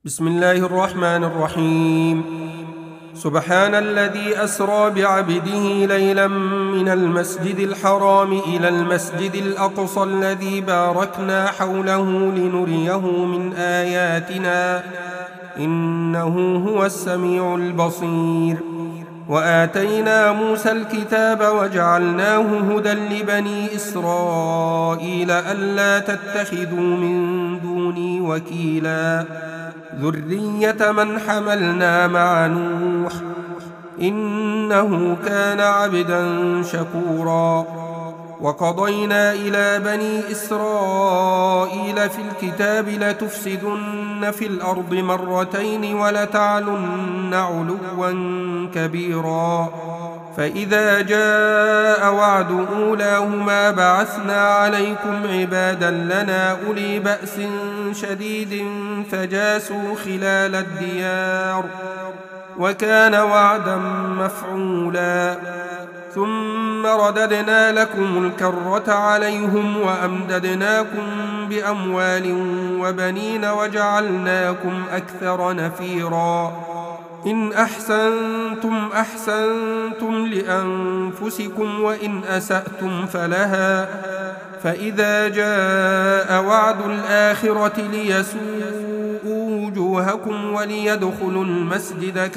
بسم الله الرحمن الرحيم. سبحان الذي أسرى بعبده ليلا من المسجد الحرام إلى المسجد الأقصى الذي باركنا حوله لنريه من آياتنا إنه هو السميع البصير. وآتينا موسى الكتاب وجعلناه هدى لبني إسرائيل ألا تتخذوا من دوني وكيلا ذرية من حملنا مع نوح إنه كان عبدا شكورا. وقضينا إلى بني إسرائيل في الكتاب لتفسدن في الأرض مرتين ولتعلن علوا كبيرا. فإذا جاء وعد أولاهما بعثنا عليكم عبادا لنا أولي بأس شديد فجاسوا خلال الديار وكان وعدا مفعولا. ثم رددنا لكم الكرة عليهم وأمددناكم بأموال وبنين وجعلناكم أكثر نفيرا. إن أحسنتم أحسنتم لأنفسكم وإن أسأتم فلها. فإذا جاء وعد الآخرة ليسوءوا وجوهكم وليدخلوا المسجد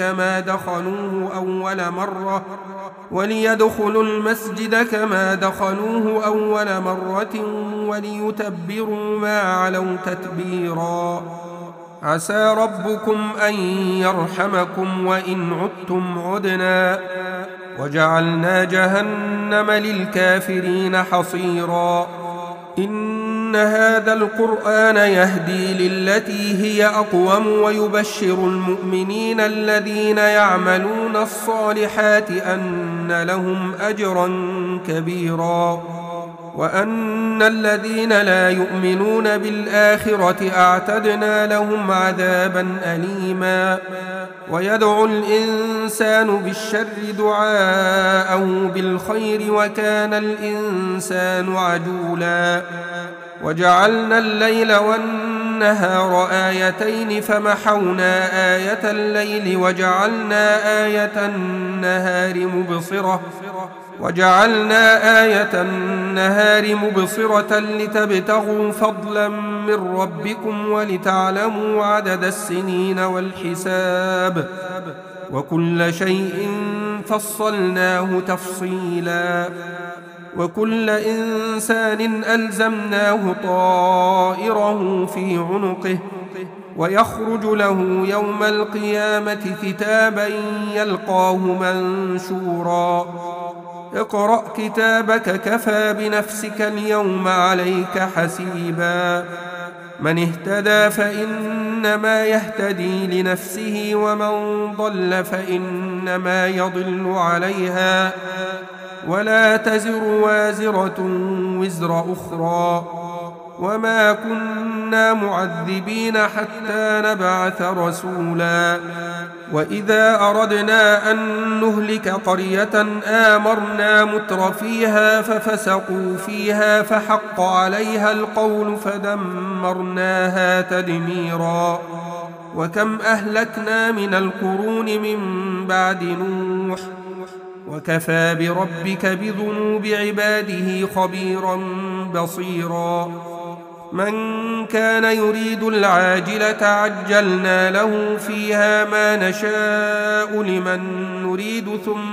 كما دخلوه أول مرة وليتبروا ما علوا تتبيرا. عسى ربكم أن يرحمكم وإن عدتم عدنا وجعلنا جهنم للكافرين حصيرا. إن هذا القرآن يهدي للتي هي أقوم ويبشر المؤمنين الذين يعملون الصالحات أن لهم أجرا كبيرا وأن الذين لا يؤمنون بالآخرة أعتدنا لهم عذابا أليما. ويدعو الإنسان بالشر دعاءه بالخير وكان الإنسان عجولا. وجعلنا الليل والنهار آيتين فمحونا آية الليل وجعلنا آية النهار مبصرة لتبتغوا فضلا من ربكم ولتعلموا عدد السنين والحساب وكل شيء فصلناه تفصيلا. وكل إنسان ألزمناه طائره في عنقه ويخرج له يوم القيامة كتابا يلقاه منشورا. اقرأ كتابك كفى بنفسك اليوم عليك حسيبا. من اهتدى فإنما يهتدي لنفسه ومن ضل فإنما يضل عليها ولا تزر وازرة وزر أخرى وما كنا معذبين حتى نبعث رسولا. وإذا أردنا أن نهلك قرية آمرنا مترفيها ففسقوا فيها فحق عليها القول فدمرناها تدميرا. وكم أهلكنا من القرون من بعد نوح وكفى بربك بذنوب عباده خبيرا بصيرا. من كان يريد العاجلة عجلنا له فيها ما نشاء لمن نريد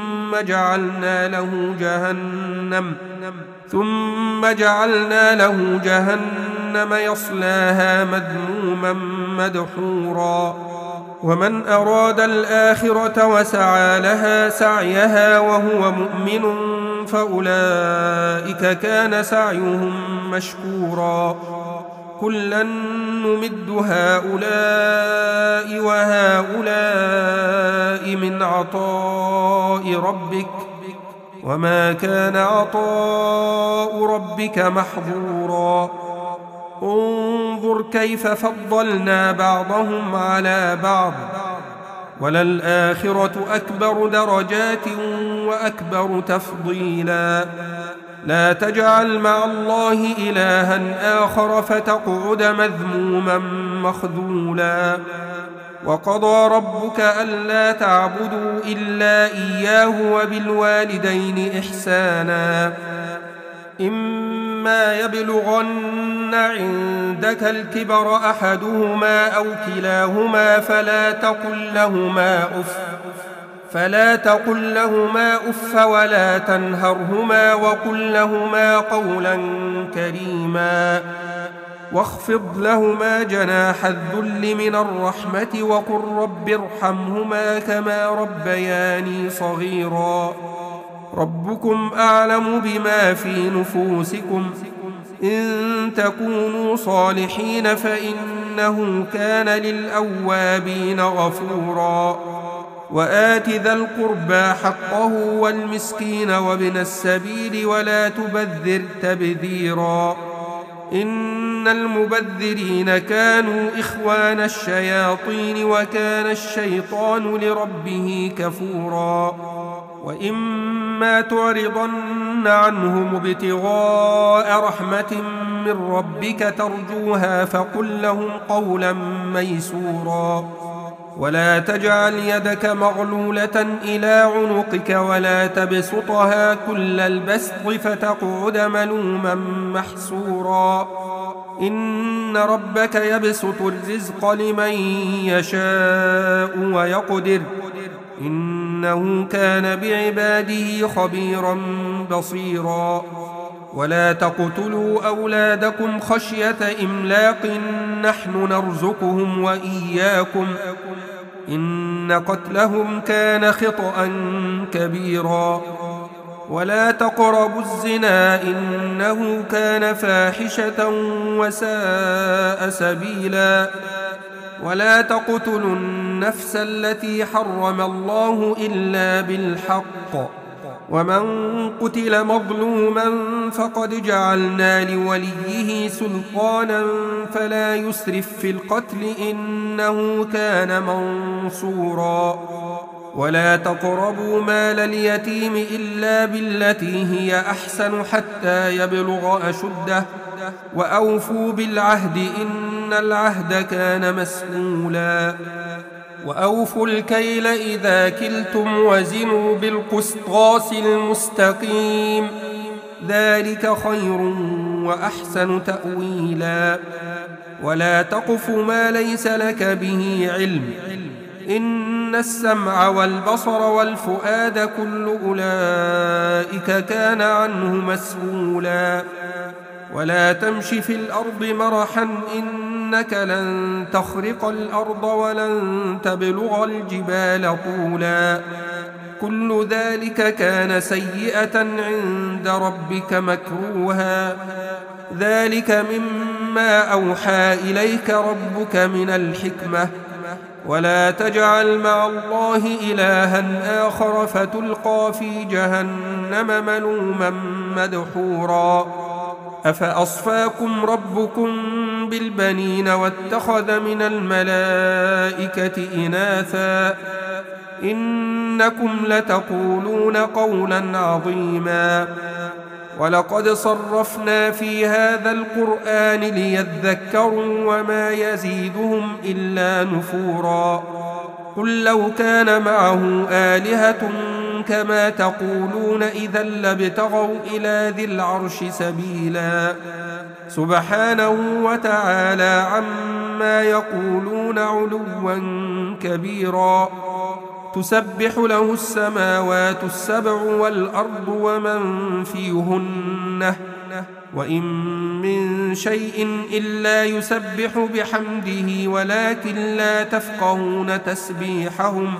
ثم جعلنا له جهنم يصلاها مذموما مدحورا. ومن أراد الآخرة وسعى لها سعيها وهو مؤمن فأولئك كان سعيهم مشكورا. كلا نمد هؤلاء وهؤلاء من عطاء ربك وما كان عطاء ربك محظورا. انظر كيف فضلنا بعضهم على بعض وللآخرة أكبر درجات وأكبر تفضيلا. لا تجعل مع الله إلها آخر فتقعد مذموما مخذولا وقضى ربك ألا تعبدوا إلا إياه وبالوالدين إحسانا إما يبلغن عندك الكبر أحدهما أو كلاهما فلا تقل لهما أف ولا تنهرهما وقل لهما قولا كريما واخفض لهما جناح الذل من الرحمة وقل رب ارحمهما كما ربياني صغيرا ربكم أعلم بما في نفوسكم إن تكونوا صالحين فإنه كان للأوابين غفورا وآت ذا القربى حقه والمسكين وابن السبيل ولا تبذر تبذيرا إن المبذرين كانوا إخوان الشياطين وكان الشيطان لربه كفورا وإما تعرضن عنهم ابتغاء رحمة من ربك ترجوها فقل لهم قولا ميسورا ولا تجعل يدك مغلولة إلى عنقك ولا تبسطها كل البسط فتقعد ملوما محسورا إن ربك يبسط الرزق لمن يشاء ويقدر إنه كان بعباده خبيرا بصيرا ولا تقتلوا أولادكم خشية إملاق نحن نرزقهم وإياكم إن قتلهم كان خطأ كبيرا ولا تقربوا الزنا إنه كان فاحشة وساء سبيلا ولا تقتلوا النفس التي حرم الله إلا بالحق ومن قتل مظلوما فقد جعلنا لوليه سلطانا فلا يسرف في القتل إنه كان منصورا ولا تقربوا مال اليتيم إلا بالتي هي أحسن حتى يبلغ أشده وأوفوا بالعهد إن العهد كان مسؤولا وأوفوا الكيل إذا كلتم وزنوا بالقسطاس المستقيم ذلك خير وأحسن تأويلا ولا تقف ما ليس لك به علم إن السمع والبصر والفؤاد كل أولئك كان عنه مسؤولا ولا تمش في الأرض مرحا إنك لن تخرق الأرض ولن تبلغ الجبال طولا كل ذلك كان سيئة عند ربك مكروها ذلك مما أوحى إليك ربك من الحكمة ولا تجعل مع الله إلها آخر فتلقى في جهنم ملوما مدحورا أفأصفاكم ربكم بالبنين واتخذ من الملائكة إناثا إنكم لتقولون قولا عظيما ولقد صرفنا في هذا القرآن ليذكروا وما يزيدهم إلا نفورا قل لو كان معه آلهة كما تقولون إذا لابتغوا إلى ذي العرش سبيلا سبحانه وتعالى عما يقولون علوا كبيرا تسبح له السماوات السبع والأرض ومن فيهن وإن من شيء إلا يسبح بحمده ولكن لا تفقهون تسبيحهم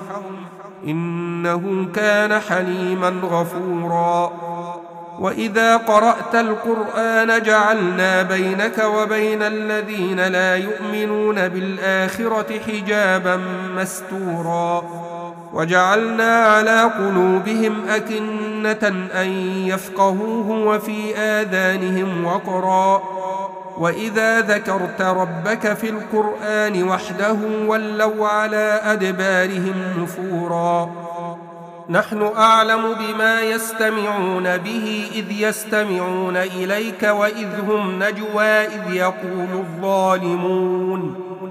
إنه كان حليما غفورا وإذا قرأت القرآن جعلنا بينك وبين الذين لا يؤمنون بالآخرة حجابا مستورا وجعلنا على قلوبهم أكنة أن يفقهوه وفي آذانهم وقرا وإذا ذكرت ربك في القرآن وحده ولوا على أدبارهم نفورا نحن أعلم بما يستمعون به إذ يستمعون إليك وإذ هم نجوى إذ يقول الظالمون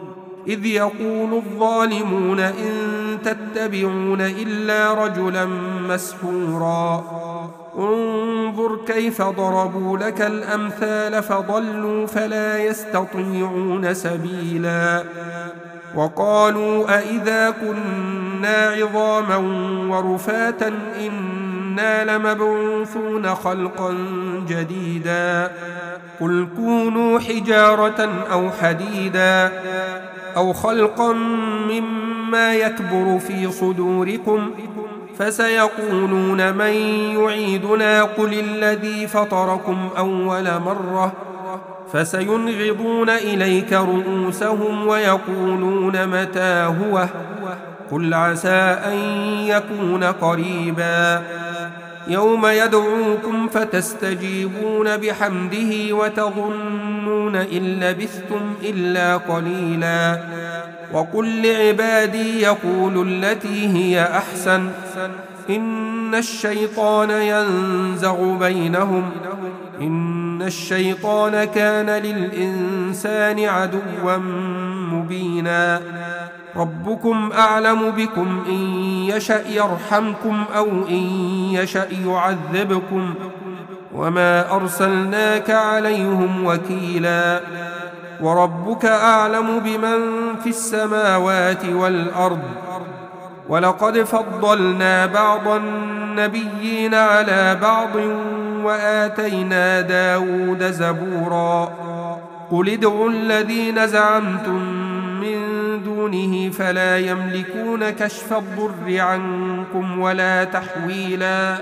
إذ يقول الظالمون إن تتبعون إلا رجلا مسحورا انظر كيف ضربوا لك الأمثال فضلوا فلا يستطيعون سبيلا وقالوا أئذا كنا عظاما ورفاتا إنا لمبعوثون خلقا جديدا قل كونوا حجارة أو حديدا أو خلقا مما يكبر في صدوركم فسيقولون من يعيدنا قل الذي فطركم أول مرة فسينغضون إليك رؤوسهم ويقولون متى هو قل عسى أن يكون قريبا يوم يدعوكم فتستجيبون بحمده وتظنون إن لبثتم إلا قليلا وقل لعبادي يقولوا التي هي أحسن إن الشيطان ينزغ بينهم إن الشيطان كان للإنسان عدوا مبينا ربكم أعلم بكم إن يشأ يرحمكم أو إن يشأ يعذبكم وما أرسلناك عليهم وكيلا وربك أعلم بمن في السماوات والأرض ولقد فضلنا بعض النبيين على بعض وآتينا داود زبورا قل ادعوا الذين زعمتم من دونه فلا يملكون كشف الضر عنكم ولا تحويلا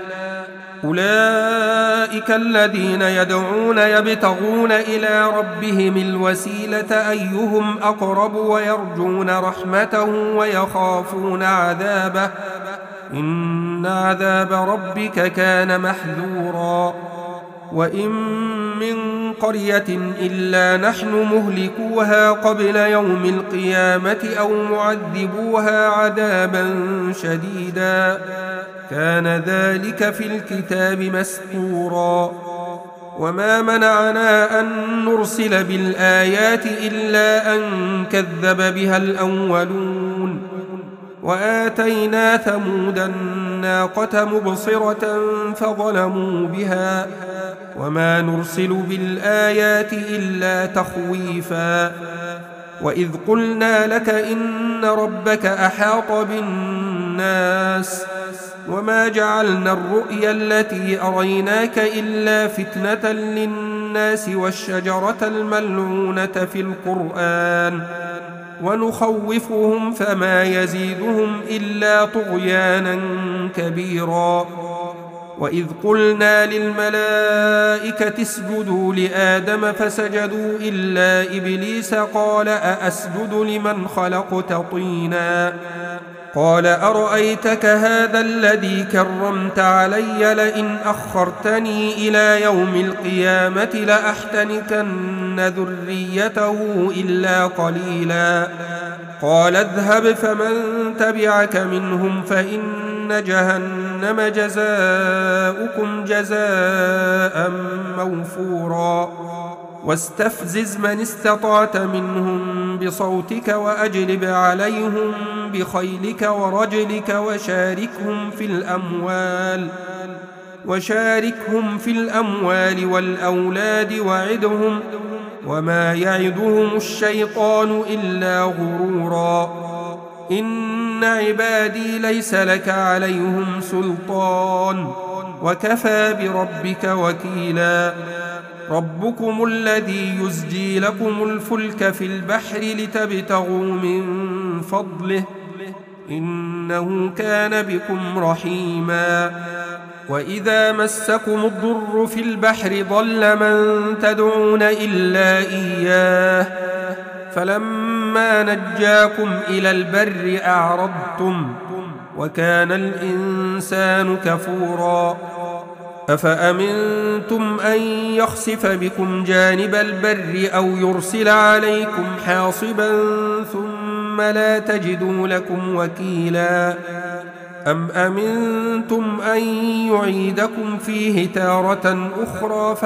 أولئك الذين يدعون يبتغون إلى ربهم الوسيلة أيهم أقرب ويرجون رحمته ويخافون عذابه إن عذاب ربك كان محذورا وإن من قرية إلا نحن مهلكوها قبل يوم القيامة أو معذبوها عذابا شديدا كان ذلك في الكتاب مسطورا وما منعنا أن نرسل بالآيات إلا أن كذب بها الأولون وآتينا ثمود الناقة مبصرة فظلموا بها وما نرسل بالآيات إلا تخويفا وإذ قلنا لك إن ربك أحاط بالناس وما جعلنا الرؤيا التي أريناك إلا فتنة للناس والشجرة الملعونة في القرآن ونخوفهم فما يزيدهم إلا طغيانا كبيرا وإذ قلنا للملائكة اسجدوا لآدم فسجدوا إلا إبليس قال أأسجد لمن خلقت طينا قال أرأيتك هذا الذي كرمت علي لئن أخرتني إلى يوم القيامة لأحتنكن ذريته إلا قليلا قال اذهب فمن تبعك منهم فإن جهنم جزاؤكم جزاء موفورا واستفزز من استطعت منهم بصوتك وأجلب عليهم بخيلك ورجلك وشاركهم في الأموال والأولاد وعدهم وما يعدهم الشيطان إلا غرورا إن عبادي ليس لك عليهم سلطان وكفى بربك وكيلا ربكم الذي يزجي لكم الفلك في البحر لتبتغوا من فضله إنه كان بكم رحيما وإذا مسكم الضر في البحر ضل من تدعون إلا إياه فلما نجاكم إلى البر أعرضتم وكان الإنسان كفورا أفأمنتم أن يخسف بكم جانب البر أو يرسل عليكم حاصبا ثم لا تجدوا لكم وكيلا أم أمنتم أن يعيدكم فيه تارة أخرى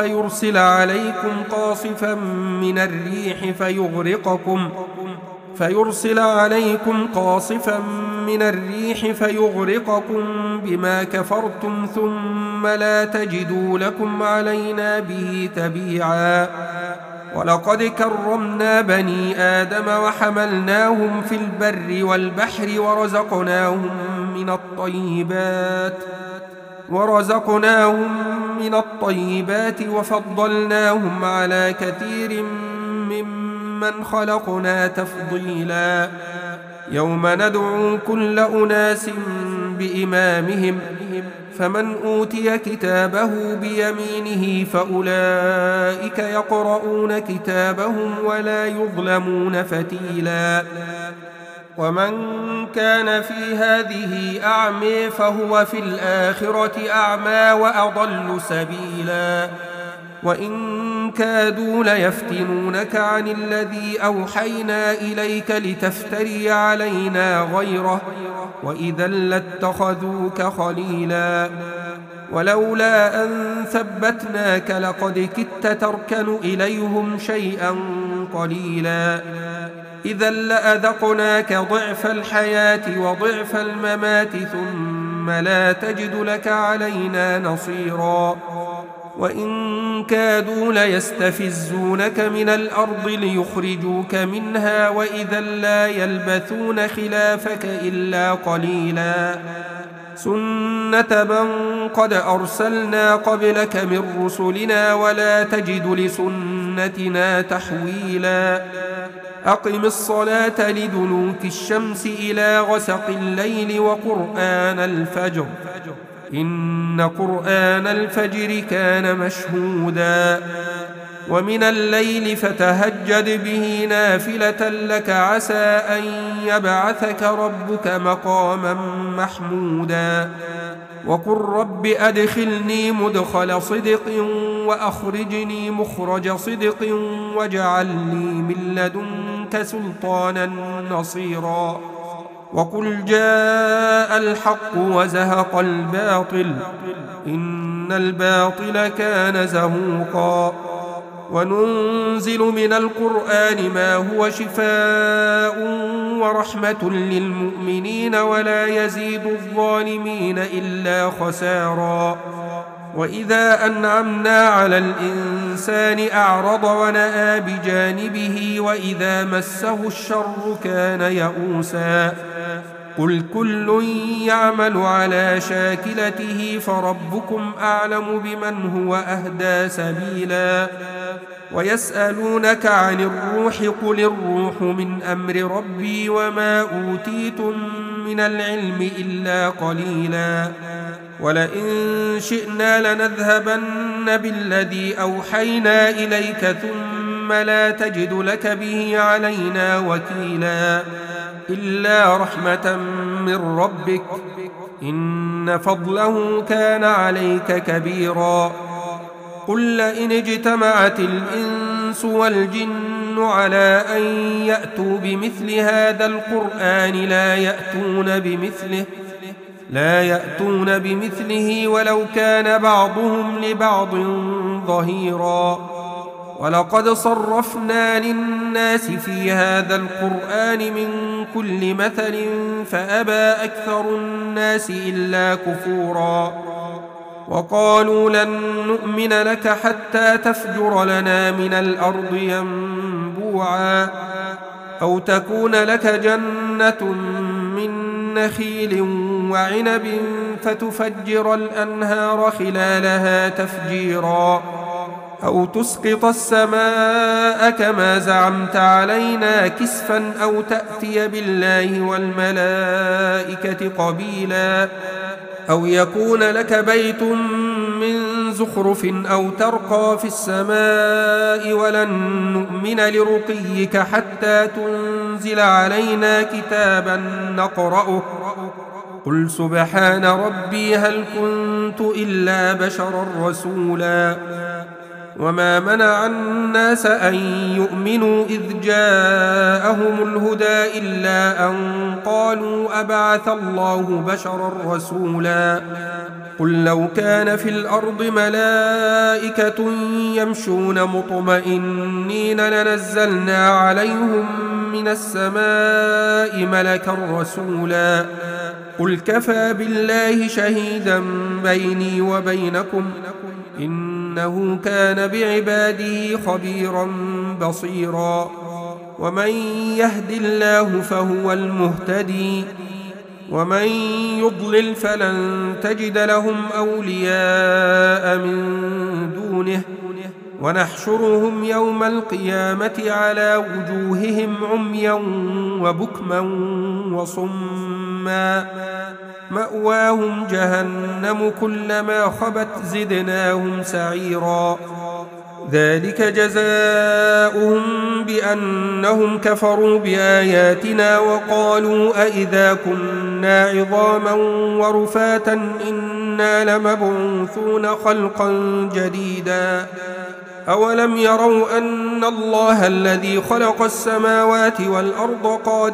فيرسل عليكم قاصفا من الريح فيغرقكم بما كفرتم ثم لا تجدوا لكم علينا به تبيعا. ولقد كرمنا بني آدم وحملناهم في البر والبحر ورزقناهم من الطيبات وفضلناهم على كثير ممن خلقنا تفضيلا. يوم ندعو كل أناس بإمامهم فمن أوتي كتابه بيمينه فأولئك يقرؤون كتابهم ولا يظلمون فتيلا. ومن كان في هذه أعمى فهو في الآخرة أعمى وأضل سبيلا. وإن كادوا ليفتنونك عن الذي أوحينا إليك لتفتري علينا غيره وإذا لاتخذوك خليلا. ولولا أن ثبتناك لقد كدت تركن إليهم شيئا قليلا. إذا لأذقناك ضعف الحياة وضعف الممات ثم لا تجد لك علينا نصيرا. وإن كادوا ليستفزونك من الأرض ليخرجوك منها وإذا لا يلبثون خلافك إلا قليلا. سنة من قد أرسلنا قبلك من رسلنا ولا تجد لسنتنا تحويلا. أقم الصلاة لدلوك الشمس إلى غسق الليل وقرآن الفجر إن قرآن الفجر كان مشهودا. ومن الليل فتهجد به نافلة لك عسى أن يبعثك ربك مقاما محمودا. وقل رب أدخلني مدخل صدق وأخرجني مخرج صدق واجعل لي من لدنك سلطانا نصيرا. وقل جاء الحق وزهق الباطل إن الباطل كان زهوقا. وننزل من القرآن ما هو شفاء ورحمة للمؤمنين ولا يزيد الظالمين إلا خسارا. وإذا أنعمنا على الإنسان أعرض ونأى بجانبه وإذا مسه الشر كان يئوسا. قل كل يعمل على شاكلته فربكم أعلم بمن هو أهدى سبيلا. ويسألونك عن الروح قل الروح من أمر ربي وما أوتيتم من العلم إلا قليلا. ولئن شئنا لنذهبن بالذي أوحينا إليك ثم لا تجد لك به علينا وكيلا. إلا رحمة من ربك إن فضله كان عليك كبيرا. قل لئن اجتمعت الإنس والجن على أن يأتوا بمثل هذا القرآن لا يأتون بمثله ولو كان بعضهم لبعض ظهيرا. ولقد صرفنا للناس في هذا القرآن من كل مثل فأبى أكثر الناس إلا كفورا. وقالوا لن نؤمن لك حتى تفجر لنا من الأرض ينبوعا أو تكون لك جنة من نخيل وعنب فتفجر الأنهار خلالها تفجيرا أو تسقط السماء كما زعمت علينا كسفا أو تأتي بالله والملائكة قبيلا أو يكون لك بيت من زخرف أو ترقى في السماء ولن نؤمن لرقيك حتى تنزل علينا كتابا نقرأه قل سبحان ربي هل كنت إلا بشرا رسولا. وما منع الناس أن يؤمنوا إذ جاءهم الهدى إلا أن قالوا أبعث الله بشرا رسولا قل لو كان في الأرض ملائكة يمشون مطمئنين لنزلنا عليهم من السماء ملكا رسولا قل كفى بالله شهيدا بيني وبينكم إنه كان بعباده خبيرا بصيرا ومن يهد الله فهو المهتدي ومن يضلل فلن تجد لهم أولياء من دونه ونحشرهم يوم القيامة على وجوههم عميا وبكما وصما مأواهم جهنم كلما خبت زدناهم سعيرا ذلك جزاؤهم بأنهم كفروا بآياتنا وقالوا أئذا كنا عظاما ورفاتا إنا لمبعوثون خلقا جديدا أولم يروا أن الله الذي خلق السماوات والأرض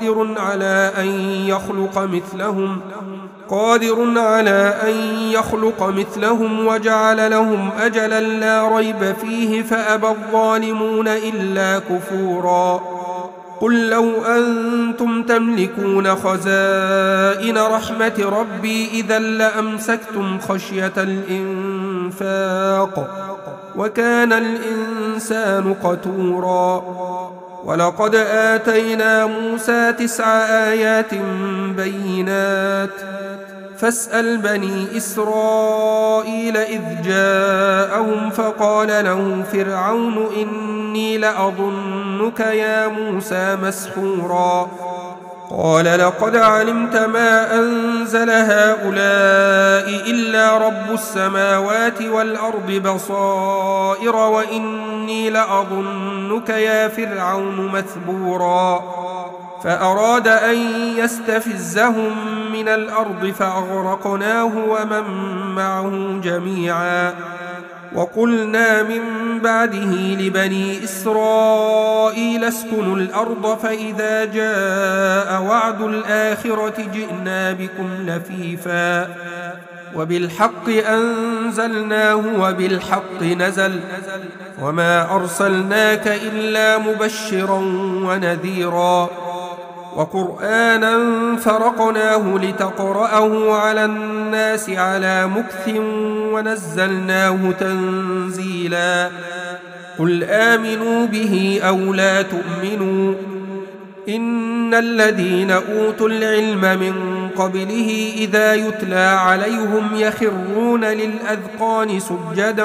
قادر على أن يخلق مثلهم وجعل لهم أجلا لا ريب فيه فأبى الظالمون إلا كفورا قل لو أنتم تملكون خزائن رحمة ربي إذا لأمسكتم خشية الإنفاق وكان الإنسان قتورا ولقد آتينا موسى 9 آيات بينات فاسأل بني إسرائيل إذ جاءهم فقال له فرعون إني لأظنك يا موسى مسحورا قال لقد علمت ما أنزل هؤلاء إلا رب السماوات والأرض بصائر وإني لأظنك يا فرعون مثبورا فأراد أن يستفزهم من الأرض فأغرقناه ومن معه جميعا وقلنا من بعده لبني إسرائيل اسكنوا الأرض فإذا جاء وعد الآخرة جئنا بكم لفيفا وبالحق أنزلناه وبالحق نزل وما أرسلناك إلا مبشرا ونذيرا وقرآنا فرقناه لتقرأه على الناس على مكث ونزلناه تنزيلا قل آمنوا به أو لا تؤمنوا إن الذين أوتوا العلم من قبله إذا يتلى عليهم يخرون للأذقان سجدا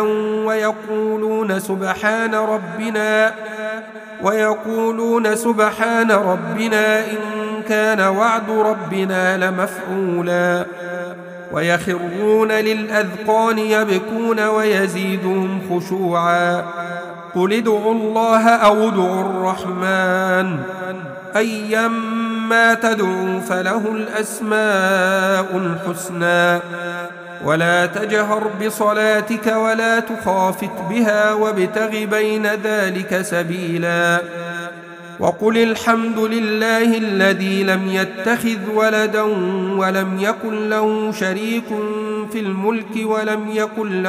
ويقولون سبحان ربنا إن كان وعد ربنا لمفعولا ويخرون للأذقان يبكون ويزيدهم خشوعا قل ادعوا الله أو ادعوا الرحمن أيما تدعوا فله الأسماء الحسنى ولا تجهر بصلاتك ولا تخافت بها وابتغ بين ذلك سبيلا وقل الحمد لله الذي لم يتخذ ولدا ولم يكن له شريك في الملك ولم يكن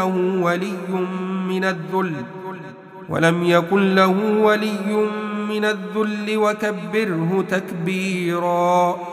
له ولي من الذل وكبره تكبيرا.